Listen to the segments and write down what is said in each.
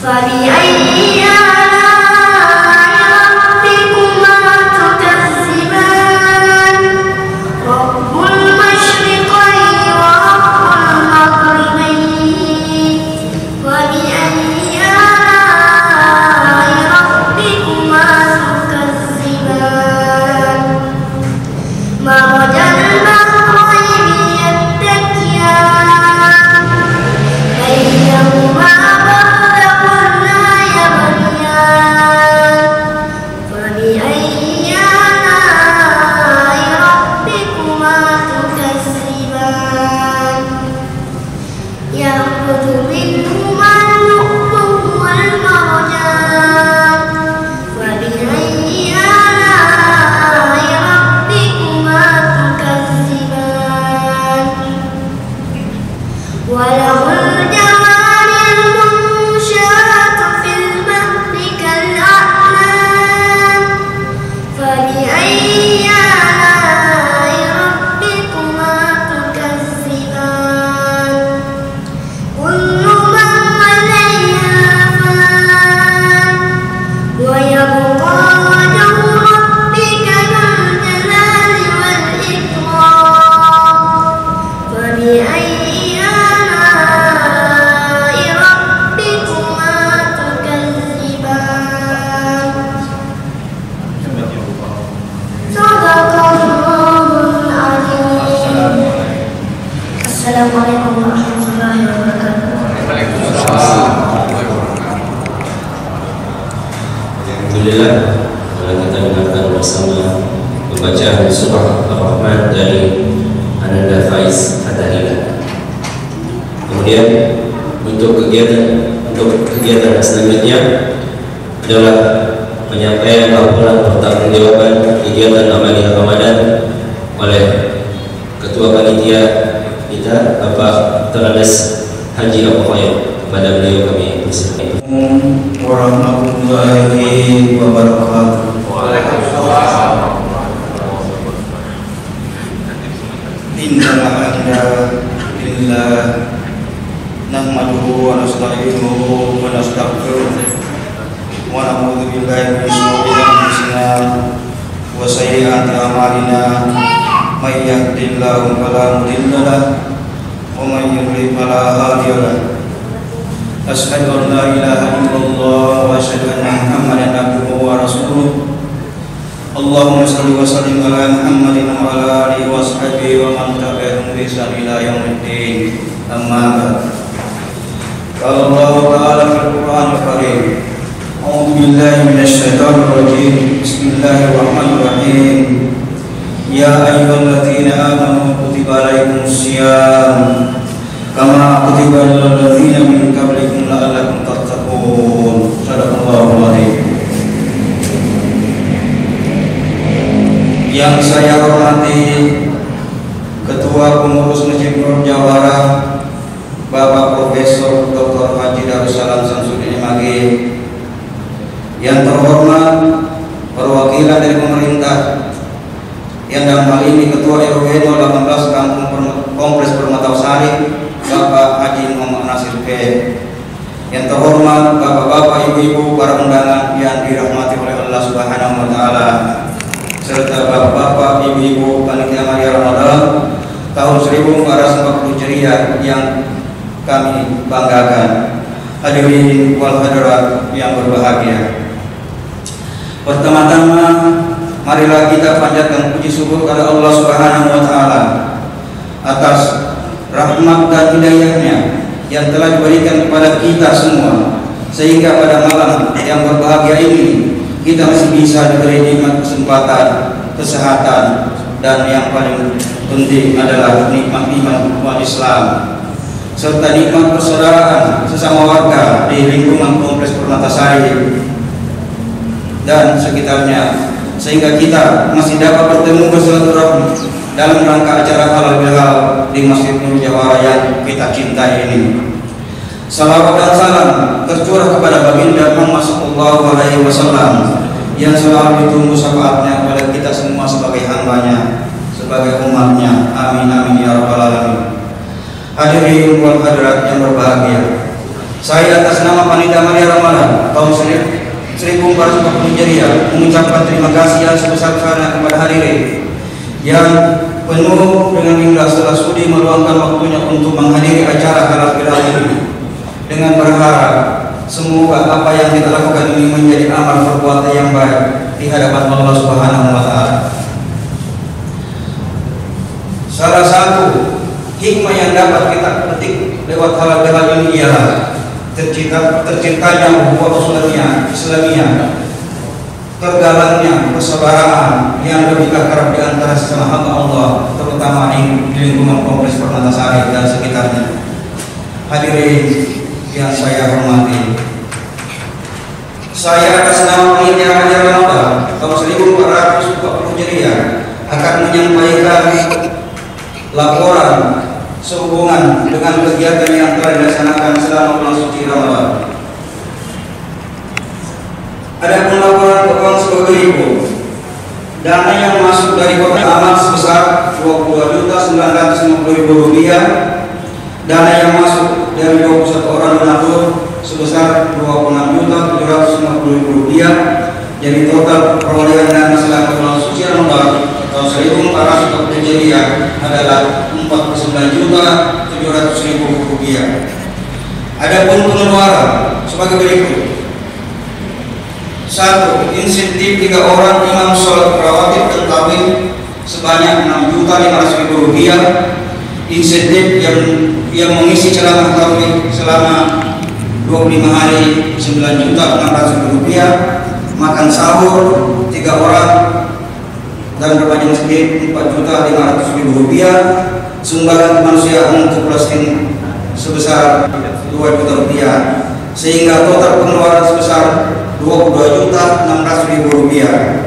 فبأي آلاء ربكما تكذبان رب المشرقين ورب المغربين فبأي آلاء ربكما تكذبان مرج البحرين يلتقيان بينهما وله الجوار المنشآت في البحر كالأعلام فبأي آلاء ربكما تكذبان كل من عليها فان ويبقى وجه ربك ذو الجلال والإكرام فبأي Assalamualaikum warahmatullahi wabarakatuh. Alhamdulillah, kita dengarkan bersama pembacaan surah Ar-Rahman dari Ananda Faiz Atahila. Kemudian untuk kegiatan selanjutnya adalah penyampaian laporan pertanggungjawaban kegiatan amaliah Ramadan oleh Ketua Panitia kita Bapak Terades Haji Abu Khair. Kepada beliau kami persilakan. Warahmatullahi wabarakatuh. Waalaikumsalam. Innal hamdalillah nahmaduhu wa nasta'inuhu wa nastaghfiruh wa na'udzu billahi min shururi anfusina wa sayyiati a'malina. May yahdihillahu fala mudilla lahu wa may yudlil fala hadiya lahu. Asyhadu an la ilaha illallah wa asyhadu anna Muhammadan abduhu wa rasuluh. Allahumma shalli wa sallim ala Muhammadin wa ala alihi wa sahbihi wa man tabi'ahum bi ihsan ila yaumiddin. Amma ba'd. Qala Allah ta'ala fil Qur'anil Karim. A'udzu billahi minasy syaithanir rajim. Bismillahirrahmanirrahim. Ya ayyuhalladzina amanu kutiba alaikumus syiyam kama kutiba alal ladzina min qablikum la'allakum tattaqun. Shadaqallahul adzim. Yang saya hormati Ketua Pengurus Masjid Nur Jawara Bapak Profesor Dr. Haji Darussalam Samsudin MAG, yang terhormat perwakilan dari pemerintah, yang dalam hal ini Ketua RW 18 Kampung Kompleks Permatausari Bapak Haji Muhammad Nasir P, yang terhormat bapak-bapak, ibu-ibu, para undangan yang dirahmati oleh Allah Subhanahu wa taala, serta bapak-bapak, ibu-ibu panitia Maria Ramadan tahun 1440 Hijriah yang kami banggakan. Hadirin wal hadirat yang berbahagia, pertama-tama marilah kita panjatkan puji syukur kepada Allah Subhanahu wa taala atas rahmat dan hidayahnya yang telah diberikan kepada kita semua, sehingga pada malam yang berbahagia ini kita masih bisa diberi nikmat kesempatan, kesehatan, dan yang paling penting adalah nikmat iman umat Islam serta nikmat persaudaraan sesama warga di lingkungan Kompleks Permatasari dan sekitarnya, sehingga kita masih dapat bertemu bersilaturahmi dalam rangka acara halal bihalal di Masjid Nur Jawara yang kita cintai ini. Salawat dan salam tercurah kepada baginda Muhammad SAW yang selalu ditunggu syafaatnya kepada kita semua sebagai hambanya, sebagai umatnya. Amin amin ya rabbal alamin. Hadirin wal hadirat yang berbahagia, saya atas nama Panitia Maria mengucapkan terima kasih yang sebesar-besarnya kepada hadirin yang penuh dengan ikhlas telah sudi meluangkan waktunya untuk menghadiri acara halal bihalal ini, dengan berharap semoga apa yang kita lakukan ini menjadi amal perbuatan yang baik di hadapan Allah Subhanahu wa taala. Salah satu hikmah yang dapat kita petik lewat halal bihalal ini ialah terciptanya ukhuwah Islamiyah, tergalaknya persaudaraan yang lebih akrab di antara sesama hamba Allah, terutama di lingkungan Kompleks Permatasari dan sekitarnya. Hadirin yang saya hormati, saya atas nama Panitia Haji Ramadan tahun 1440 Hijriah akan menyampaikan laporan sehubungan dengan kegiatan yang telah dilaksanakan selama bulan suci Ramadan. Ada laporan keuangan sebagai berikut. Dana yang masuk dari kotak amal sebesar Rp22.950.000. Dana yang masuk dari 21 orang donatur sebesar Rp26.750.000. Jadi total perolehan dana selama bulan suci Ramadan tahun 1440 Hijriah adalah Rp49.700.000. Adapun pengeluaran sebagai berikut. 1. Insentif 3 orang imam sholat rawatib dan tarawih sebanyak Rp6.500.000. Insentif yang mengisi ceramah tarawih selama 25 hari Rp9.600.000. Makan sahur 3 orang dan berbagai masjid Rp4.500.000. Sumbangan kemanusiaan untuk Palestina sebesar Rp2 juta, sehingga total pengeluaran sebesar Rp22.600.000.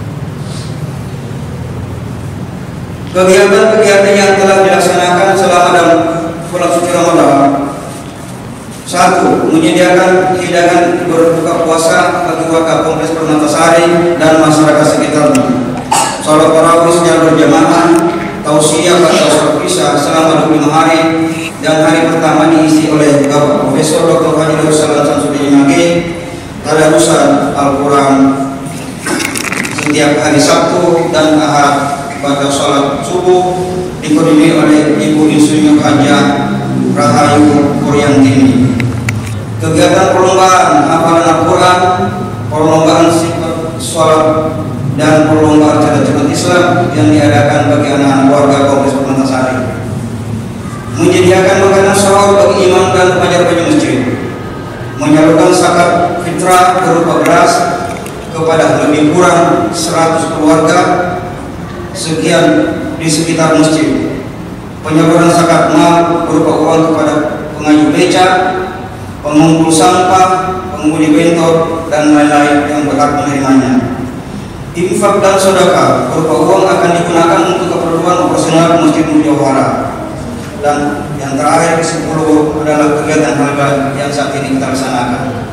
Kegiatan-kegiatan yang telah dilaksanakan selama dalam bulan suci Ramadan. 1. Menyediakan hidangan berbuka puasa bagi warga Kompleks Permatasari dan masyarakat sekitarnya. Salat tarawih secara berjamaah, tausiah atau salat isya selama 25 hari, dan hari pertama diisi oleh Bapak Profesor Dr. Haji Darussalam Samsudin Maki, tadarusan Al-Quran setiap hari Sabtu dan Ahad pada sholat subuh, dikoordinir oleh Ibu Insinyur Hajah Rahayu Kuryantini. Kegiatan perlombaan hafalan Al-Quran, perlombaan sifat sholat, dan perlombaan cerdas Islam yang diadakan bagi anak-anak warga Kompleks Permatasari. Menyediakan makanan sahur bagi imam dan pengajar masjid. Menyalurkan zakat fitrah berupa beras kepada lebih kurang 100 keluarga sekian di sekitar masjid. Penyaluran zakat mal berupa uang kepada pengayuh beca, pengumpul sampah, pengemudi bentor, dan lain-lain yang berhak menerimanya. Infak dan sedekah berupa uang akan digunakan untuk keperluan operasional Masjid Mujawara. Dan yang terakhir ke-10 adalah kegiatan halal yang saat ini kita laksanakan.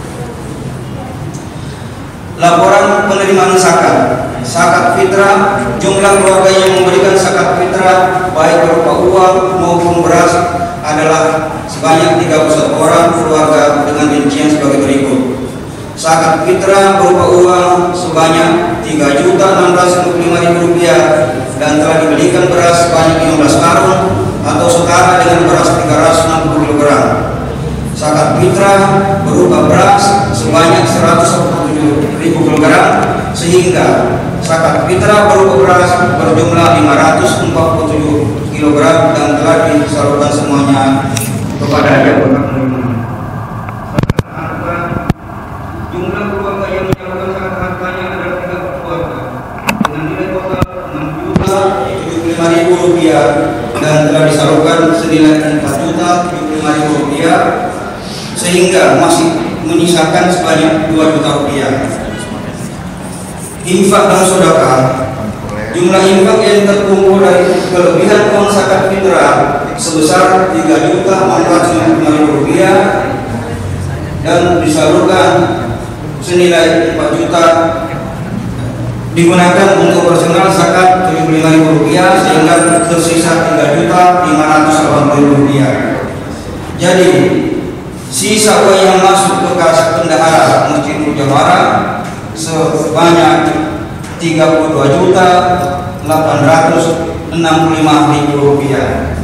Laporan penerimaan zakat. Zakat fitrah, jumlah keluarga yang memberikan zakat fitrah baik berupa uang maupun beras adalah sebanyak 31 orang keluarga dengan rincian sebagai berikut. Zakat fitrah berupa uang sebanyak Rp3.655.000 dan telah dibelikan beras sebanyak 15 karung atau setara dengan beras 360 kg. Zakat fitrah berupa beras sebanyak 147.000 kg, sehingga zakat fitrah berupa beras berjumlah 547 kg dan telah disalurkan semuanya kepada yang berhak menerima. Jumlah keluarga yang menyalurkan zakat hartanya adalah 3 keluarga dengan nilai total Rp6.075.000 dan telah disalurkan senilai Rp4.075.000, sehingga masih menyisakan sebanyak Rp2 juta. Infak dan sedekah. Jumlah infak yang terkumpul dari kelebihan uang zakat fitrah sebesar Rp3.455.000 dan disalurkan senilai Rp4 juta digunakan untuk operasional zakat Rp75.000 sehingga tersisa Rp3.580.000. Jadi sisa uang yang masuk ke kas bendahara Masjid Mujawara sebanyak 32.865.000 rupiah.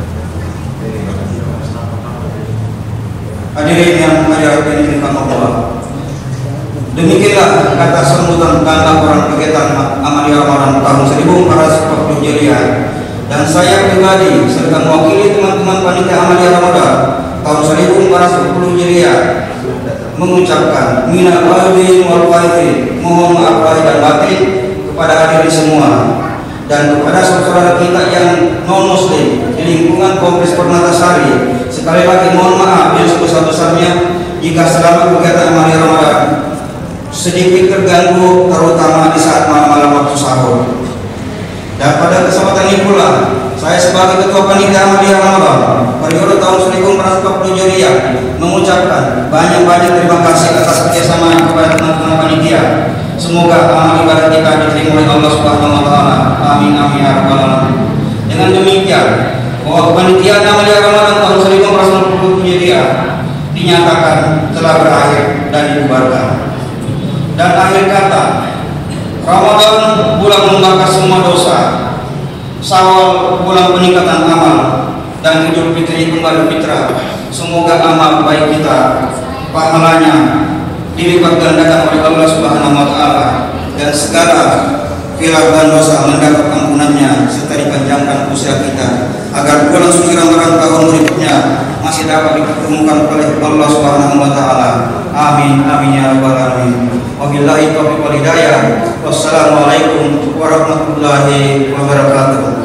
Hadirin yang dirahmati Allah, demikianlah kata sambutan dan laporan kegiatan Amalia Ramadan tahun 1440 Hijriah. Dan saya pribadi serta mewakili teman-teman panitia Amalia Ramadan tahun 1440 Hijriah mengucapkan minal aidin wal faizin, mohon maaf lahir dan batin kepada hadirin semua dan kepada saudara kita yang non muslim di lingkungan Kompleks Permatasari. Sekali lagi mohon maaf yang sebesar-besarnya jika selama kegiatan Amalia Ramadan sedikit terganggu, terutama di saat malam-malam waktu sahur. Dan pada kesempatan ini pula saya sebagai Ketua Panitia Amalia Ramadan periode tahun 1440 Hijriah mengucapkan banyak-banyak terima kasih atas kerjasama kepada teman-teman panitia. Semoga amal ibadah kita diterima oleh Allah Subhanahu wa taala. Amin amin ya rabbal alamin. Dengan demikian, bahwa panitia Amalia Ramadan tahun 1440 Hijriah dinyatakan telah berakhir dan dibubarkan. Dan akhir kata, Ramadan bulan membakar semua dosa, Syawal bulan peningkatan amal, dan Idul Fitri kembali fitrah. Semoga amal baik kita pahalanya dilipat gandakan oleh Allah Subhanahu wa taala dan segala khilaf dan dosa mendapat ampunannya serta dipanjangkan usia kita agar bulan suci Ramadan tahun berikutnya masih dapat dipertemukan oleh Allah Subhanahu wa taala. Amin amin ya rabbal alamin. Wabillahi taufiq wal hidayah. Wassalamualaikum warahmatullahi wabarakatuh.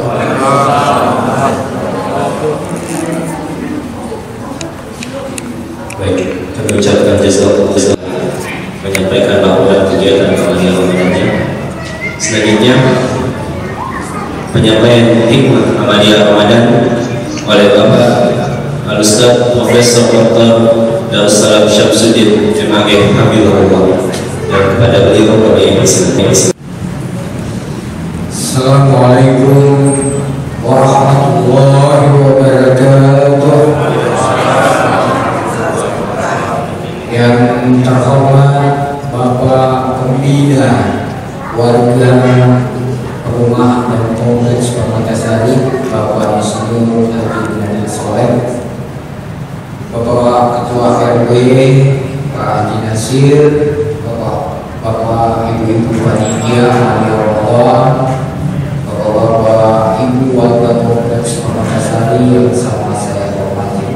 Baik, kami ucapkan jazakallahu menyampaikan laporan kegiatan Amalia Ramadannya. Selanjutnya penyampaian hikmah Amalia Ramadan oleh Bapak Al-Ustaz Profesor Dr. Darussalam Syamsuddin Jumageh Hamidullah, dan kepada beliau kami persilakan. Assalamualaikum warahmatullahi wabarakatuh. Yang terhormat Bapak Pembina warga rumah dan kompleks Permatasari, Bapak Isnu Haji Nabil Soleh, Bapak Ketua RW Pak Haji Nasir, Bapak Ibu-Ibu Panitia Amalia Ramadan, Bapak Ibu warga kompleks Permatasari yang sama saya hormati.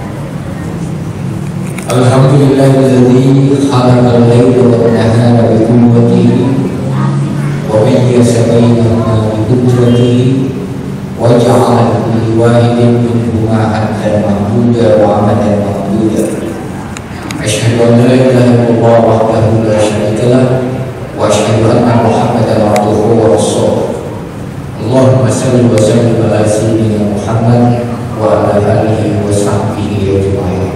Alhamdulillahilladzi khalaqal laila wan nahara bi quwwatihi wa mayyasa bainahuma bi qudratihi wa ja'ala kulli wahidin minhuma haddan mahmuda wa amadan mahmuda. Asyhadu an la ilaha illallah wahdahu la syarika lah wa asyhadu anna Muhammadan abduhu wa rasuluh. Allahumma shalli wa sallim ala sayyidina Muhammad wa ala alihi wa sahbihi ajma'in.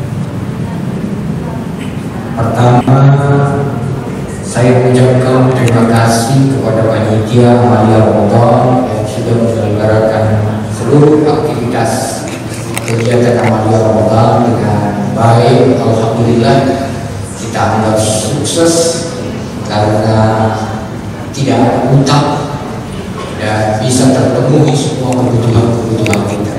Pertama, saya mengucapkan terima kasih kepada panitia Amalia Ramadan yang sudah menyelenggarakan seluruh aktivitas kegiatan Amalia Ramadan dengan baik. Alhamdulillah kita anggap sukses karena tidak ada utang dan bisa terpenuhi semua kebutuhan kita.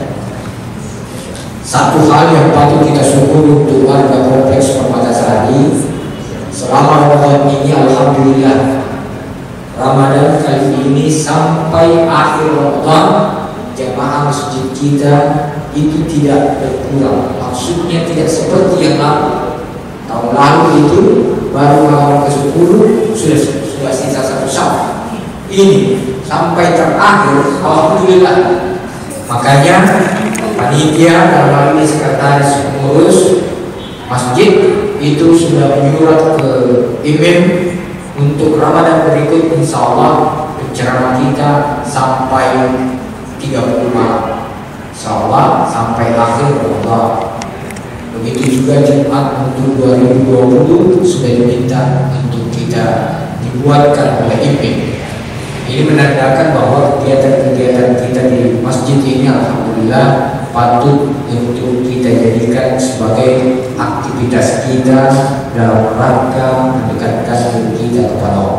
Satu hal yang patut kita syukuri untuk warga kompleks Permatasari selama Ramadan ini, alhamdulillah Ramadan kali ini sampai akhir Ramadan jemaah masjid kita itu tidak berkurang. Maksudnya tidak seperti yang lalu. Tahun lalu itu baru malam ke-10 sudah sisa satu saf. Ini sampai terakhir alhamdulillah. Makanya panitia dalam hal ini sekretaris pengurus masjid itu sudah menyurat ke imam untuk Ramadan berikut, insya Allah penceramah kita sampai 30 malam, insya Allah sampai akhir Ramadan. Begitu juga Jumat untuk 2020 sudah diminta untuk kita dibuatkan oleh imam. Ini menandakan bahwa kegiatan-kegiatan kita di masjid ini alhamdulillah patut untuk kita jadikan sebagai aktivitas kita dalam rangka mendekatkan diri kita kepada Allah.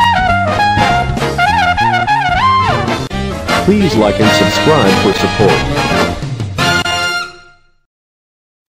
Please like and subscribe for support.